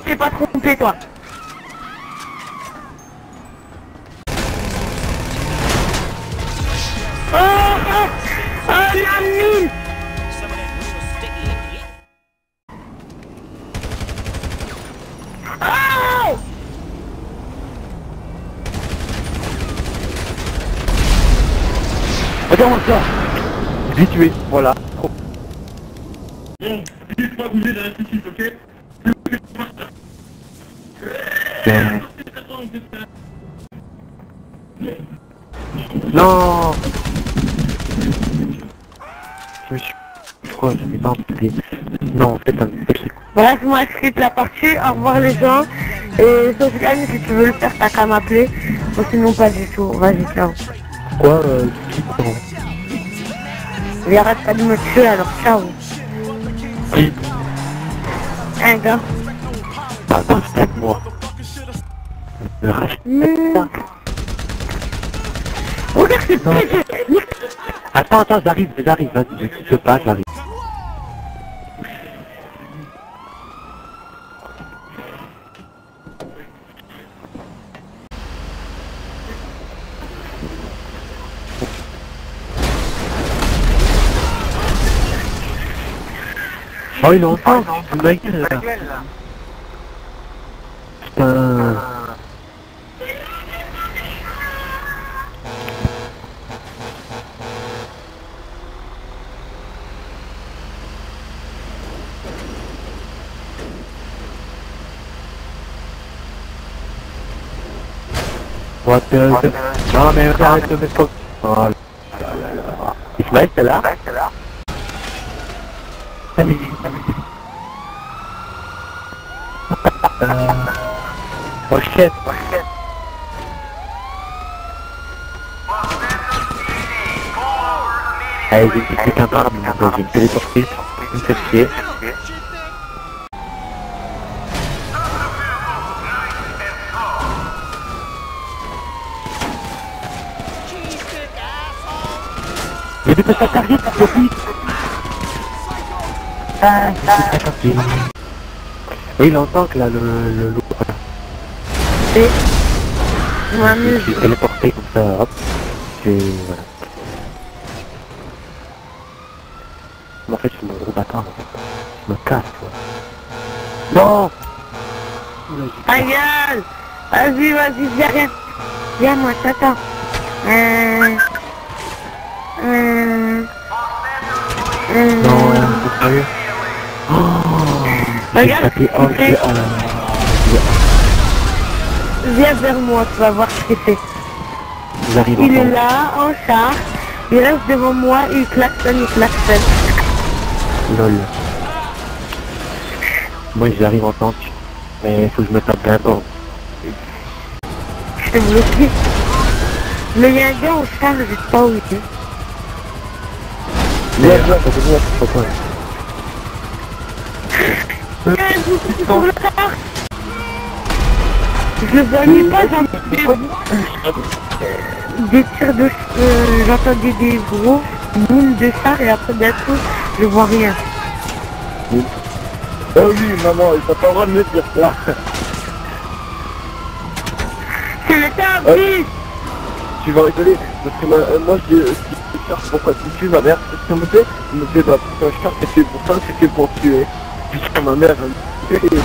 t'es pas trompé, toi. Oh, oh, oh, la mine. Oh! Regarde-moi ça. Je l'ai tué, voilà. Bon, n'hésite pas à bouger dans la piscine, ok? Non. Je me suis... Pourquoi je n'ai pas appelé? Non, en fait, un petit... Bref, moi je quitte la partie, au revoir les gens. Et Sofiane, si tu veux le faire, t'as qu'à m'appeler. Ou sinon pas du tout, vas-y, ciao. Quoi, qui prend? Il arrête pas de me tuer, alors ciao. Qui? Un gars. Attends, c'est avec moi. Le reste... Regarde, c'est Non. Attends, j'arrive, vas-y, ne quitte pas, j'arrive. Oh, il est en train, c'est ma gueule, là. Putain... What the... Non mais arrête de mettre comme... Oh là là là là... Ismaël, t'es là? Salut. Oh shit. Allez, j'ai quelqu'un par là, je vais me téléporter, je me fais chier. J'ai dépassé ta target, Sophie. Ah, oui, il entend que là, le loup, voilà. Et je m'amuse. Je suis téléporté comme ça, hop. Et voilà. Mais en fait, je suis un gros bâtard, en fait. Je me casse, quoi. Non! Ta gueule. Vas-y, viens. Viens, moi, t'attends. Non, c'est sérieux. Oh, regarde, tapé, oh, c'est fait. oh là là. Viens vers moi, tu vas voir ce que c'est. J'arrive Il est encore. là, en charge. Il reste devant moi, il klaxonne. Lol. Moi, j'arrive en tank. Mais il faut que je me tape bien fort. Je t'ai bloqué. Mais il y a un gars en charge, je sais pas où il est. Mais là, ça fait bien, c'est pas Sur le corps. Je le voyais pas, j'entendais des tirs de... j'entendais des gros moules de char et après d'un coup, je vois rien. Oh oui, maman, il t'a pas le droit de me dire ça. C'est le service. Tu vas rigoler, parce que moi je cherche pourquoi tu tues ma mère. Qu'est-ce qu'elle me fait? Elle me fait bah pourquoi je cherche, c'était pour ça, c'était pour tuer. Puisque ma mère elle me tuer.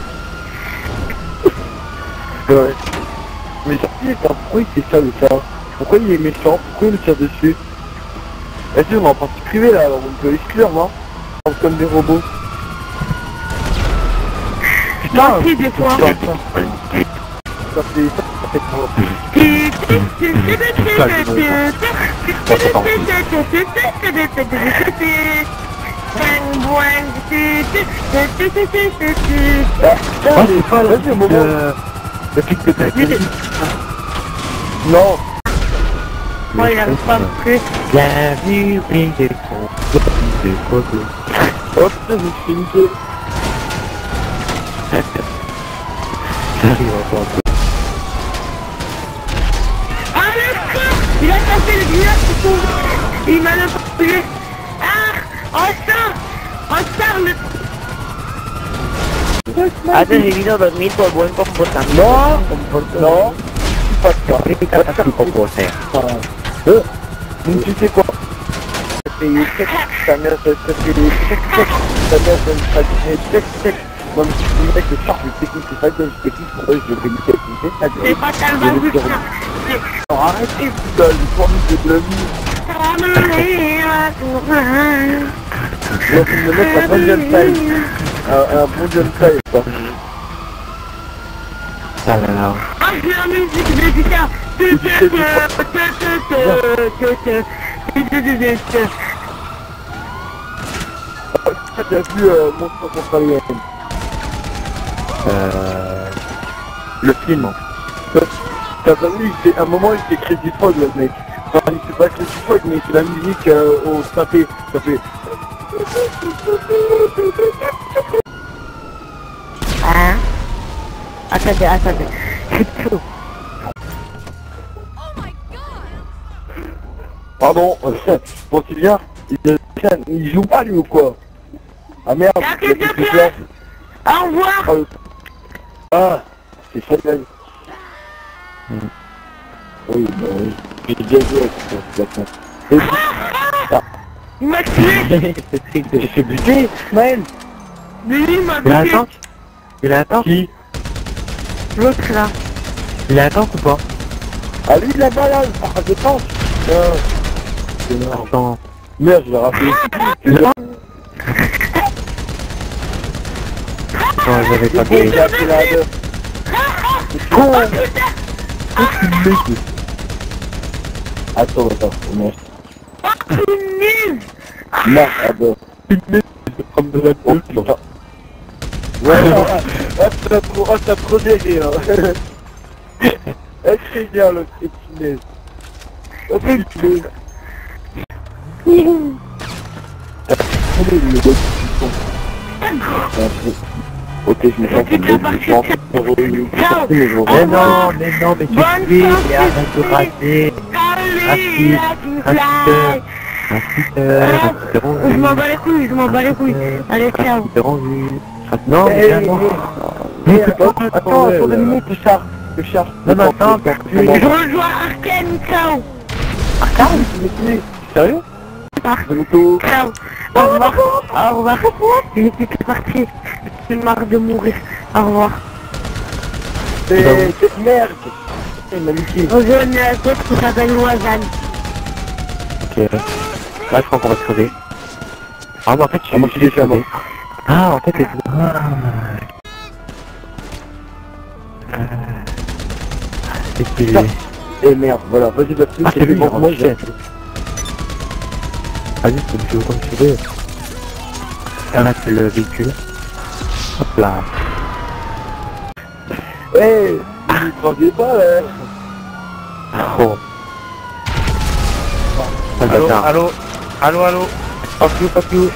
Ouais. Mais sorti, pourquoi il fait ça le ça? Pourquoi il est méchant? Pourquoi il me tire dessus? Vas-y, on va en partie privée là, alors on peut exclure, non? On est comme des robots. Moi aussi, des fois. Ça fait trop. Oh, c'est pas le pic de tête. Non. Moi, il arrive pas à me tuer. Bienvenue, briller son de coco. Hop, je me suis niqué. J'arrive encore un peu. Ah, le con! Il a cassé le grillage sur son... Il m'a le tué. Ah! On sort, le... Ada video dormir por buen comportamiento. Non, pas ça. Kita comporter. Tu sais quoi? Ta mère, moi, je suis le mec de charge technique, c'est pas que je technique, pour eux, je fais une technique, C'est pas tellement juste. arrêtez, putain, les formes de la vie. Moi, je me mets un bon jeune taille. Un bon jeune taille, quoi. Ah là là. Ah, j'ai la musique de guitare. T'as vu Monstre contre Alien? Le film. T'as pas vu, à un moment il fait Crazy Frog le mec. Enfin, il fait pas Crazy Frog mais c'est la musique au synthé. Ça fait... Hein? Attendez. C'est tout. Pardon, bon c'est bien, il joue pas lui ou quoi? Ah merde, il a plus de place. Au revoir. Ah, c'est Chanel. Oui, bah oui. J'ai bien joué avec cette situation. Il m'a tué. J'ai fait buter, Maël. Mais lui, il m'a Il a un tué. tank? Il a un tank? Qui? L'autre là. Il a un tank ou pas? Ah lui là-bas là, il part de temps. C'est merde. Attends. Merde, je l'ai raté. Non, j'avais pas C'est bon, pris. j'ai appelé la deux. Oh, Attends, merde. punaise. Merde, attends. Comme de la Oh putain. Ouais, t'as trop déré, hein. C'est bien le petit punaise. Oh punaise. Ok, je me sens comme Mais non, mais tu fais, et arrête de rater. Allez, je m'en bats les couilles. Allez, ciao. Non, mais non. Attends, 2 minutes, je charge. Non, mais attends, Je rejoins Arken, ciao. Sérieux? Ciao. Au revoir. J'ai plus parti. J'ai marre de mourir. Au revoir. C'est cette merde. C'est magnifique. Rejoins un pote qui s'appelle Loisanne. Ok. Là, je crois qu'on va se crever. Ah, mais en fait, moi, je suis déjà mort. Ah, en fait, c'est... C'est stylé. Et merde, voilà, vas-y, vas-y, Ah, c'est lui, bon, moi, j'ai... Vas-y, tu peux me jouer comme tu veux. Et là, c'est le véhicule. Hop là. Hey, ne croyez pas, là. Oh. Allô. Fuck you.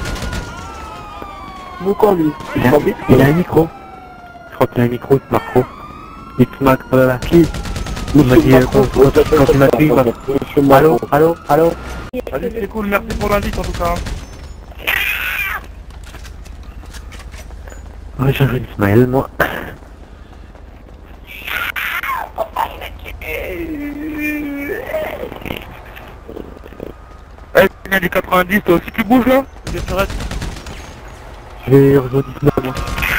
Mon corps, lui. Il a un micro. Je crois qu'il a un micro, il te marque trop. Il te marque là. Qui? Il m'a dit, quand il m'a pris, il m'a... Allô. Allez, c'est cool, merci pour l'invite en tout cas. Ouais, j'ai un Ismaël, moi. Eh, il y a du 90, toi aussi tu bouges là? Tu restes. Je vais rejoindre Ismaël, moi.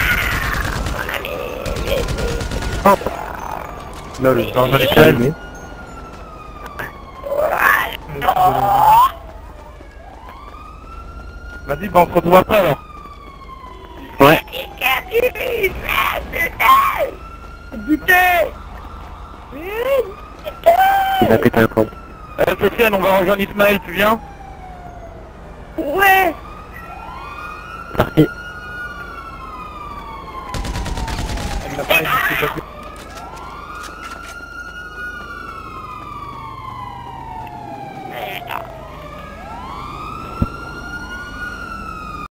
Hop. Là, le dans un échelle. Vas-y, bah on se retrouve après alors. Ouais. Il a pété un plomb. Sofiane, on va rejoindre Ismaël, tu viens? Ouais. Parti.